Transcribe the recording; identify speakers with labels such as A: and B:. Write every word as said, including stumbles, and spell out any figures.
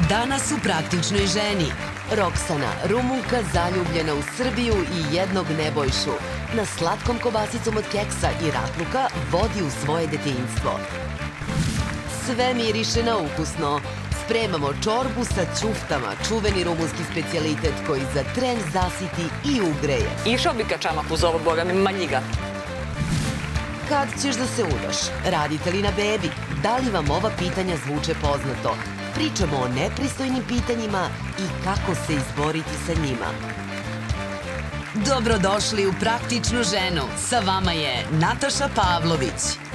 A: Danas u Praktičnoj ženi. Roksana, Rumunka zaljubljena u Srbiju i jednog Nebojšu, na slatkom kobasicom od keksa i ratluka vodi u svoje detinjstvo. Sve miriše na ukusno. Spremamo čorbu sa ćuftama, čuveni rumunski specijalitet koji za tren zasiti i ugreje.
B: Išao bi ka čamaku za ovo, boga mi, maljiga.
A: Kad ćeš da se udaš? Radite li na bebi? Da li vam ova pitanja zvuče poznato? Pričamo o nepristojnim pitanjima i kako se izboriti sa njima. Dobrodošli u Praktičnu ženu. Sa vama je Nataša Pavlović.